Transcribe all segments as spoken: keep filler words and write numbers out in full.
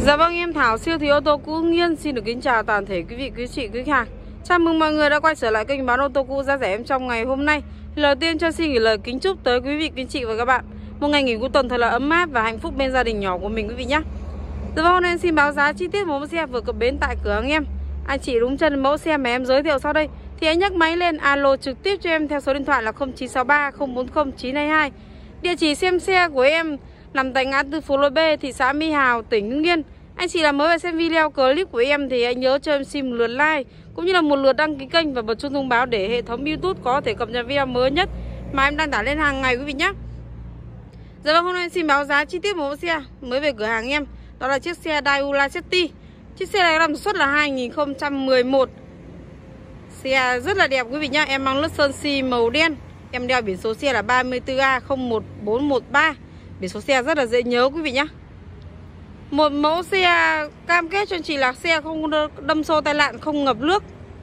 Dạ vâng, em Thảo siêu thị ô tô cũ Hưng Yên xin được kính chào toàn thể quý vị, quý chị, quý khách hàng. Chào mừng mọi người đã quay trở lại kênh bán ô tô cũ giá rẻ em trong ngày hôm nay. Lời tiên cho xin gửi lời kính chúc tới quý vị, quý chị và các bạn một ngày nghỉ cuối tuần thật là ấm áp và hạnh phúc bên gia đình nhỏ của mình quý vị nhé. Dạ vâng, hôm nay em xin báo giá chi tiết mẫu xe vừa cập bến tại cửa hàng em. Anh chị đúng chân mẫu xe mà em giới thiệu sau đây thì hãy nhấc máy lên alo trực tiếp cho em theo số điện thoại là không chín sáu ba không bốn không chín hai hai. Địa chỉ xem xe của em nằm tại ngã tư phố Lôi B, thị xã Mỹ Hào, tỉnh Hưng Yên. Anh chị là mới về xem video clip của em thì hãy nhớ cho em xin một lượt like cũng như là một lượt đăng ký kênh và bật chuông thông báo để hệ thống YouTube có thể cập nhật video mới nhất mà em đăng tải lên hàng ngày quý vị nhé. Giờ vâng, hôm nay em xin báo giá chi tiết mẫu xe mới về cửa hàng em, đó là chiếc xe Daewoo Lacetti. Chiếc xe này năm sản xuất là hai nghìn không trăm mười một. Xe rất là đẹp quý vị nhá. Em mang lướt sơn xi màu đen. Em đeo biển số xe là ba mươi tư A không một bốn một ba. Biển số xe rất là dễ nhớ quý vị nhá. Một mẫu xe cam kết cho anh chị là xe không đâm xô tai nạn, không ngập nước,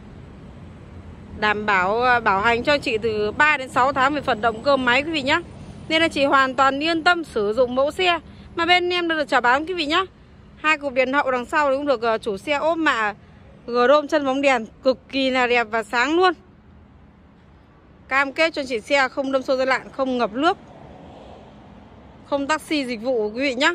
đảm bảo bảo hành cho anh chị từ ba đến sáu tháng về phần động cơ máy quý vị nhá. Nên là chị hoàn toàn yên tâm sử dụng mẫu xe mà bên em đã được chào bán quý vị nhá. Hai cục đèn hậu đằng sau cũng được chủ xe ốp mạ gồm chân bóng đèn cực kỳ là đẹp và sáng luôn. Cam kết cho anh chị xe không đâm xô tai nạn, không ngập nước, không taxi dịch vụ quý vị nhá.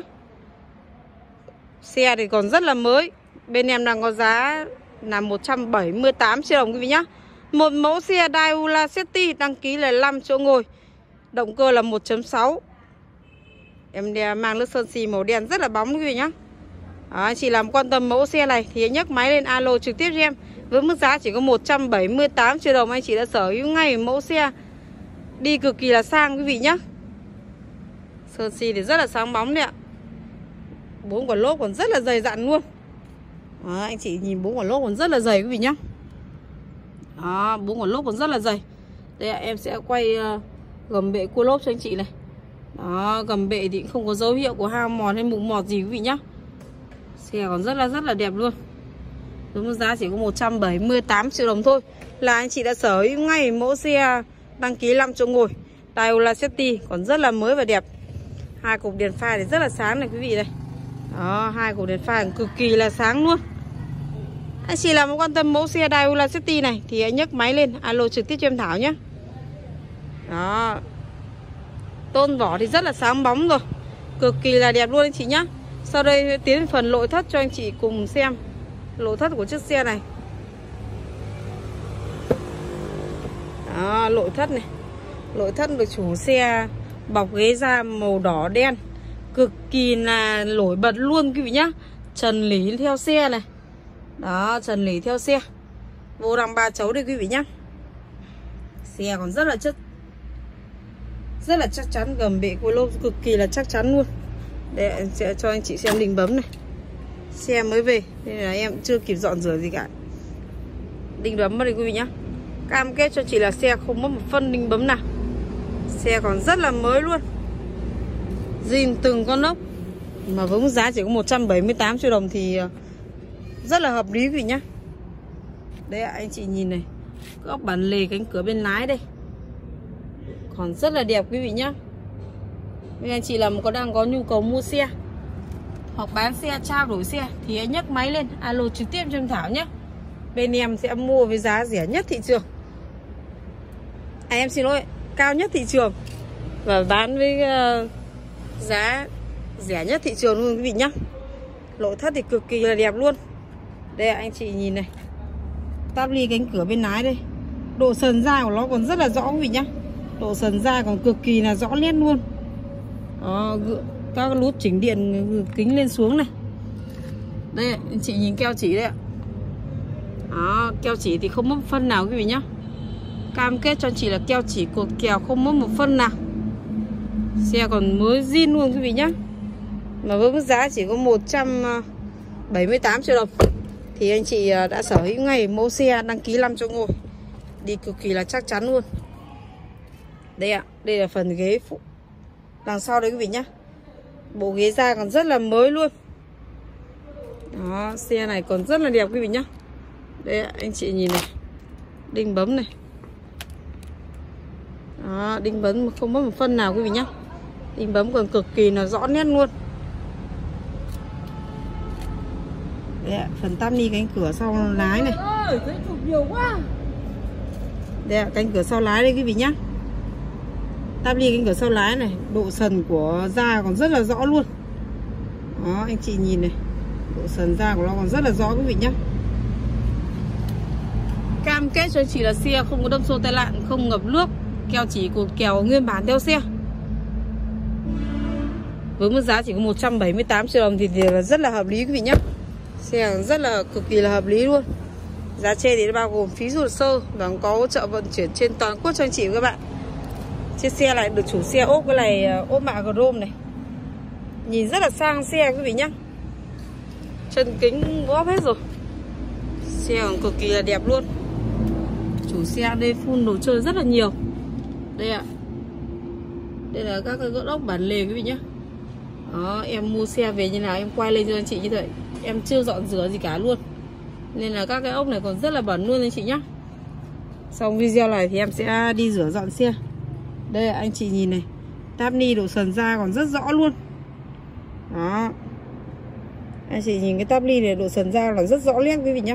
Xe thì còn rất là mới. Bên em đang có giá là một trăm bảy mươi tám triệu đồng quý vị nhá. Một mẫu xe Daewoo Lacetti đăng ký là năm chỗ ngồi, động cơ là một chấm sáu. Em mang lướt sơn xì màu đen rất là bóng quý vị nhá. Đó, anh chị làm quan tâm mẫu xe này thì nhấc máy lên alo trực tiếp cho em. Với mức giá chỉ có một trăm bảy mươi tám triệu đồng anh chị đã sở hữu ngay mẫu xe đi cực kỳ là sang quý vị nhá. Sơn xì thì rất là sáng bóng đấy ạ. Bốn quả lốp còn rất là dày dặn luôn. Đó, anh chị nhìn bốn quả lốp còn rất là dày quý vị nhá. Đó, bốn quả lốp còn rất là dày. Đây ạ, em sẽ quay uh, gầm bệ cua lốp cho anh chị này. Đó, gầm bệ thì không có dấu hiệu của hao mòn hay mục mọt gì quý vị nhá. Xe còn rất là rất là đẹp luôn. Với mức giá chỉ có một trăm bảy mươi tám triệu đồng thôi là anh chị đã sở hữu ngay mẫu xe đăng ký năm chỗ ngồi Daewoo Lacetti, còn rất là mới và đẹp. Hai cục đèn pha thì rất là sáng này quý vị này. Đó, hai cục đèn pha cực kỳ là sáng luôn. Anh chị nào quan tâm mẫu xe Daewoo Lacetti này thì hãy nhấc máy lên alo trực tiếp cho em Thảo nhé. Đó, tôn vỏ thì rất là sáng bóng rồi, cực kỳ là đẹp luôn anh chị nhá. Sau đây tiến đến phần nội thất cho anh chị cùng xem nội thất của chiếc xe này. Đó, nội thất này. Nội thất được chủ xe bọc ghế da màu đỏ đen, cực kỳ là nổi bật luôn quý vị nhá. Trần lỉ theo xe này. Đó, trần lỉ theo xe. Vô đăng ba chấu đây quý vị nhá. Xe còn rất là chất, rất là chắc chắn, gầm bệ của lốp cực kỳ là chắc chắn luôn. Đây em sẽ cho anh chị xem đinh bấm này. Xe mới về nên là em chưa kịp dọn rửa gì cả. Đinh bấm vào đây quý vị nhá. Cam kết cho chị là xe không mất một phân đinh bấm nào. Xe còn rất là mới luôn, zin từng con lốc. Mà với mức giá chỉ có một trăm bảy mươi tám triệu đồng thì rất là hợp lý quý vị nhá. Đấy anh chị nhìn này, góc bản lề cánh cửa bên lái đây còn rất là đẹp quý vị nhá. Nên anh chị làm có đang có nhu cầu mua xe hoặc bán xe, trao đổi xe thì hãy nhấc máy lên alo trực tiếp cho em Thảo nhé. Bên em sẽ mua với giá rẻ nhất thị trường, à, em xin lỗi, cao nhất thị trường và bán với uh, giá rẻ nhất thị trường luôn quý vị nhá. Nội thất thì cực kỳ là đẹp luôn. Đây anh chị nhìn này, táp ly cánh cửa bên lái đây, độ sần da của nó còn rất là rõ quý vị nhá. Độ sần da còn cực kỳ là rõ nét luôn. Đó, các nút chỉnh điện kính lên xuống này. Đây anh chị nhìn keo chỉ đây ạ. Đó, keo chỉ thì không mất một phân nào quý vị nhá. Cam kết cho anh chị là keo chỉ cột kèo không mất một phân nào. Xe còn mới zin luôn quý vị nhá. Mà với mức giá chỉ có một trăm bảy mươi tám triệu đồng thì anh chị đã sở hữu ngay mẫu xe đăng ký năm chỗ ngồi, đi cực kỳ là chắc chắn luôn. Đây ạ, đây là phần ghế phụ đằng sau đấy quý vị nhá. Bộ ghế da còn rất là mới luôn. Đó, xe này còn rất là đẹp quý vị nhá. Đây ạ, anh chị nhìn này, đinh bấm này. Đó, đinh bấm không mất một phân nào quý vị nhá. Đinh bấm còn cực kỳ là rõ nét luôn. Đây ạ, phần táp ni cánh cửa sau lái này. Ơi, thấy cục nhiều quá. Đây ạ, cánh cửa sau lái đây quý vị nhá. Táp ni cánh cửa sau lái này, độ sần của da còn rất là rõ luôn. Đó, anh chị nhìn này, độ sần da của nó còn rất là rõ quý vị nhá. Cam kết cho anh chị là xe không có đâm xô tai nạn, không ngập nước, keo chỉ cột kèo nguyên bản theo xe. Với mức giá chỉ có một trăm bảy mươi tám triệu đồng thì, thì là rất là hợp lý quý vị nhé. Xe rất là cực kỳ là hợp lý luôn. Giá trên thì nó bao gồm phí hồ sơ và có hỗ trợ vận chuyển trên toàn quốc cho anh chị và các bạn. Chiếc xe này được chủ xe ốp cái này ốp mạ chrome này. Nhìn rất là sang xe quý vị nhé. Chân kính góp hết rồi. Xe còn cực kỳ là đẹp luôn. Chủ xe đây phun đồ chơi rất là nhiều. Đây ạ. Đây là các cái gỡ ốc bản lề quý vị nhé. Đó, em mua xe về như nào em quay lên cho anh chị như vậy. Em chưa dọn rửa gì cả luôn. Nên là các cái ốc này còn rất là bẩn luôn anh chị nhé. Xong video này thì em sẽ đi rửa dọn xe. Đây là anh chị nhìn này. Táp ni độ sần da còn rất rõ luôn. Đó. Anh chị nhìn cái táp ni này độ sần da là rất rõ nét quý vị nhé.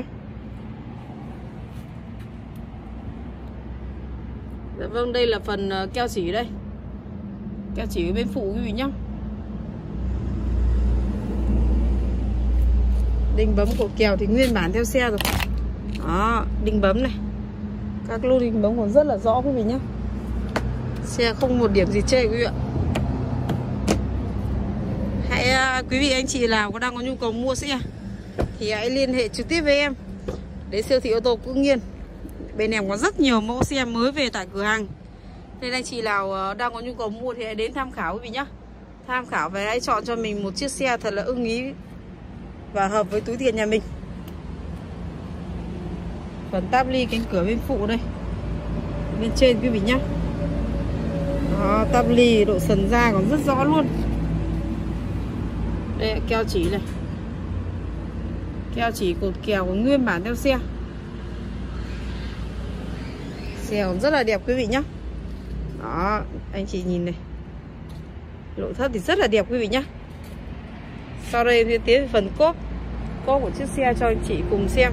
Dạ vâng, đây là phần keo chỉ đây. Keo chỉ bên phụ quý vị nhé. Đinh bấm của kèo thì nguyên bản theo xe rồi. Đó, đinh bấm này. Các lô đinh bấm còn rất là rõ quý vị nhé. Xe không một điểm gì chê quý vị ạ. Hãy quý vị anh chị nào có đang có nhu cầu mua xe thì hãy liên hệ trực tiếp với em đến siêu thị ô tô Cữ Nghiên. Bên em có rất nhiều mẫu xe mới về tại cửa hàng. Nên anh chị nào đang có nhu cầu mua thì hãy đến tham khảo quý vị nhé. Tham khảo và hãy chọn cho mình một chiếc xe thật là ưng ý và hợp với túi tiền nhà mình. Phần táp ly cánh cửa bên phụ đây, bên trên quý vị nhé. Đó, táp ly độ sần da còn rất rõ luôn. Đây keo chỉ này. Keo chỉ cột kèo của nguyên bản theo xe. Xe còn rất là đẹp quý vị nhé. Đó, anh chị nhìn này. Nội thất thì rất là đẹp quý vị nhé. Sau đây thì tiến về phần cốp Cốp của chiếc xe cho anh chị cùng xem.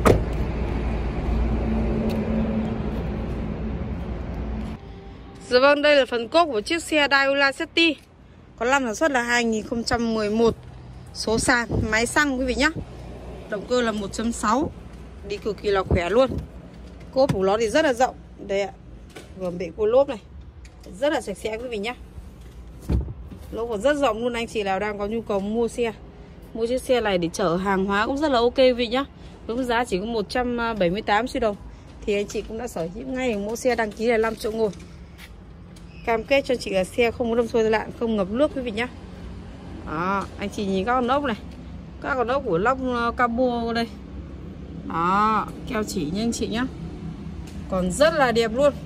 Dạ vâng, đây là phần cốp của chiếc xe Daihatsu City. Có năm sản xuất là hai nghìn không trăm mười một. Số sàn, máy xăng quý vị nhé. Động cơ là một chấm sáu. Đi cực kỳ là khỏe luôn. Cốp của nó thì rất là rộng. Đây ạ. Gồm bệ cua lốp này. Rất là sạch sẽ quý vị nhé. Lốp còn rất rộng luôn. Anh chị nào đang có nhu cầu mua xe, mua chiếc xe này để chở hàng hóa cũng rất là ok quý vị nhá. Với giá chỉ có một trăm bảy mươi tám triệu đồng thì anh chị cũng đã sở hữu ngay mẫu xe đăng ký là năm chỗ ngồi. Cam kết cho chị là xe không có đâm xô tai nạn, không ngập nước quý vị nhá. Đó, anh chị nhìn các con ốc này. Các con ốc của lốc cabo đây. Đó, keo chỉ nha anh chị nhá. Còn rất là đẹp luôn.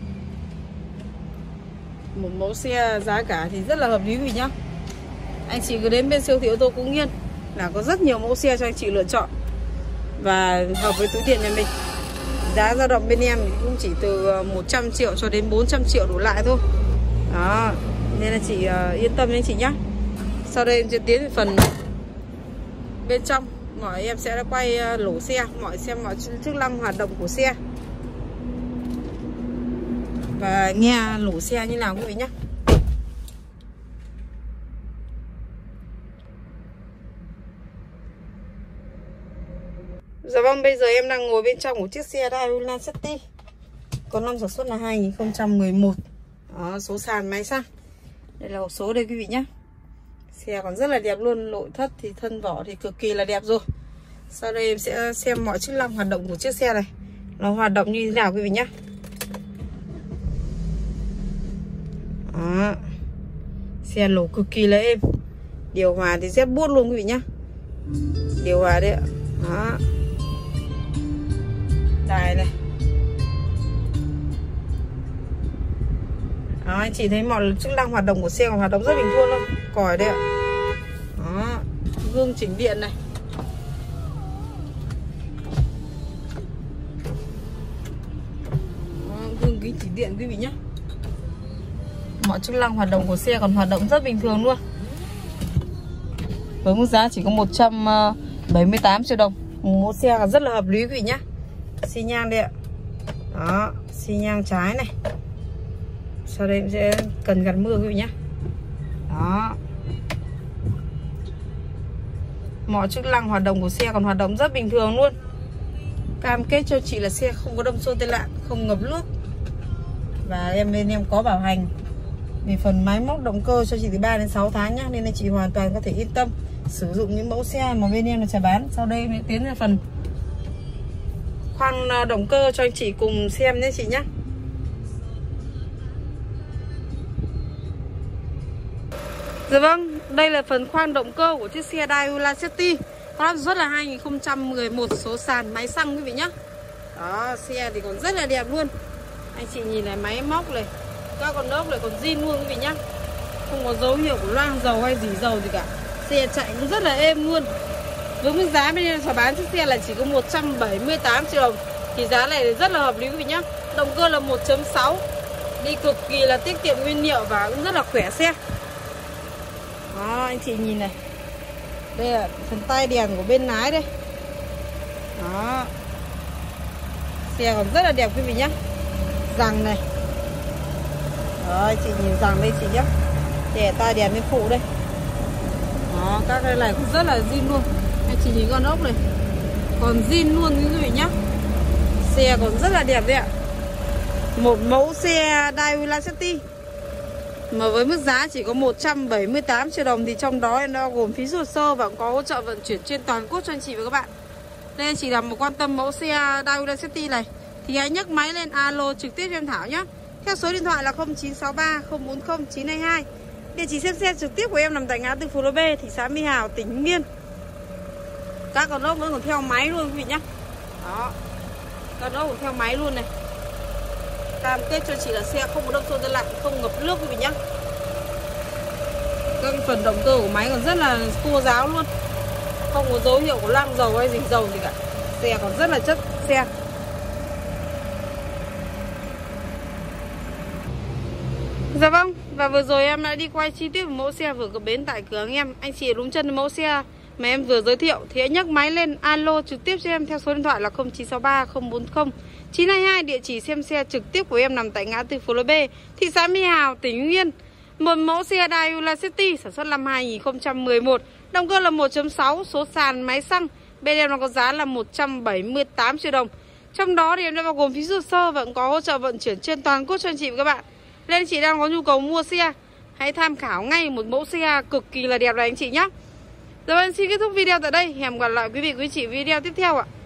Một mẫu xe giá cả thì rất là hợp lý quý vị nhá. Anh chị cứ đến bên siêu thị ô tô Cữ Nghiên là có rất nhiều mẫu xe cho anh chị lựa chọn và hợp với túi tiền nhà mình. Giá dao động bên em thì cũng chỉ từ một trăm triệu cho đến bốn trăm triệu đổ lại thôi. Đó, nên là chị uh, yên tâm anh chị nhé. Sau đây em sẽ tiến về phần bên trong. Mọi em sẽ quay uh, lỗ xe, mọi xem mọi chức năng hoạt động của xe và nghe lỗ xe như nào quý vị nhé. Dạ vâng, bây giờ em đang ngồi bên trong của chiếc xe Daihatsu City. Có năm sản xuất là hai nghìn không trăm mười một. Đó, số sàn máy xăng. Đây là hộp số đây quý vị nhé. Xe còn rất là đẹp luôn. Nội thất thì thân vỏ thì cực kỳ là đẹp rồi. Sau đây em sẽ xem mọi chức năng hoạt động của chiếc xe này nó hoạt động như thế nào quý vị nhé. Đó. Xe nổ cực kỳ là êm. Điều hòa thì rất buốt luôn quý vị nhé. Điều hòa đấy ạ. Đó. Đài này. Đó, anh chị thấy mọi chức năng hoạt động của xe còn hoạt động rất bình thường luôn. Còi đây ạ. Đó. Gương chỉnh điện này. Đó, gương kính chỉnh điện quý vị nhé. Mọi chức năng hoạt động của xe còn hoạt động rất bình thường luôn. Với mức giá chỉ có một trăm bảy mươi tám triệu đồng Mẫu xe rất là hợp lý quý vị nhá. Xi nhan đây ạ. Đó, xi nhan trái này. Sau đây em sẽ cần gạt mưa quý vị nhá. Đó. Mọi chức năng hoạt động của xe còn hoạt động rất bình thường luôn. Cam kết cho chị là xe không có đâm xô tai nạn, không ngập nước. Và em bên em có bảo hành về phần máy móc động cơ cho chị từ ba đến sáu tháng nhá. Nên là chị hoàn toàn có thể yên tâm sử dụng những mẫu xe mà bên em là sẽ bán. Sau đây em tiến ra phần khoang động cơ cho anh chị cùng xem nhé chị nhé. Dạ vâng, đây là phần khoang động cơ của chiếc xe Daihatsu City. Có rất là hai nghìn không trăm mười một số sàn máy xăng quý vị nhé. Đó, xe thì còn rất là đẹp luôn. Anh chị nhìn này, máy móc này, các con ốc này còn zin luôn quý vị nhá. Không có dấu hiệu của loang dầu hay dỉ dầu gì cả. Xe chạy cũng rất là êm luôn. Với mức giá bên em phải bán chiếc xe là chỉ có một trăm bảy mươi tám triệu đồng. Thì giá này rất là hợp lý quý vị nhá. Động cơ là một chấm sáu. Đi cực kỳ là tiết kiệm nguyên liệu và cũng rất là khỏe xe. Đó, anh chị nhìn này. Đây là phần tay đèn của bên lái đây. Đó. Xe còn rất là đẹp quý vị nhá. Rằng này. Đó, anh chị nhìn rằng đây chị nhá. Để tay đèn bên phụ đây. Đó, các cái này cũng rất là zin luôn. Anh chị nhìn con ốc này. Còn zin luôn quý vị nhá. Xe còn rất là đẹp đấy ạ. Một mẫu xe Daihatsu City mà với mức giá chỉ có một trăm bảy mươi tám triệu đồng. Thì trong đó nó gồm phí hồ sơ và cũng có hỗ trợ vận chuyển trên toàn quốc cho anh chị và các bạn. Đây anh chị nào một quan tâm mẫu xe Daihatsu City này thì hãy nhấc máy lên alo trực tiếp cho em Thảo nhé. Theo số điện thoại là không chín sáu ba không bốn không chín hai hai. Địa chỉ xem xe trực tiếp của em nằm tại ngã tư Phú Lô B, thị xã Mỹ Hào, tỉnh Hưng Yên. Các con ốc vẫn còn theo máy luôn quý vị nhé. Đó, con ốc còn theo máy luôn này. Cam kết cho chị là xe không có đâm xô tai nạn, không ngập nước quý vị nhé. Các phần động cơ của máy còn rất là khô ráo luôn. Không có dấu hiệu của loang dầu hay dỉ dầu gì cả. Xe còn rất là chất xe. Dạ vâng, và vừa rồi em đã đi quay chi tiết mẫu xe vừa cập bến tại cửa hàng em. Anh chị đúng chân mẫu xe mà em vừa giới thiệu thì hãy nhấc máy lên alo trực tiếp cho em theo số điện thoại là không chín sáu ba không bốn không chín hai hai. Địa chỉ xem xe trực tiếp của em nằm tại ngã tư Phú Lô B, thị xã Mỹ Hào, tỉnh Hưng Yên. Một mẫu xe Daihatsu City sản xuất năm hai nghìn không trăm mười một. Động cơ là một chấm sáu, số sàn máy xăng. Bên em nó có giá là một trăm bảy mươi tám triệu đồng. Trong đó thì em đã bao gồm phí hồ sơ và cũng có hỗ trợ vận chuyển trên toàn quốc cho anh chị và các bạn. Nên anh chị đang có nhu cầu mua xe, hãy tham khảo ngay một mẫu xe cực kỳ là đẹp này anh chị nhé. Rồi, xin kết thúc video tại đây. Hẹn gặp lại quý vị quý chị video tiếp theo ạ.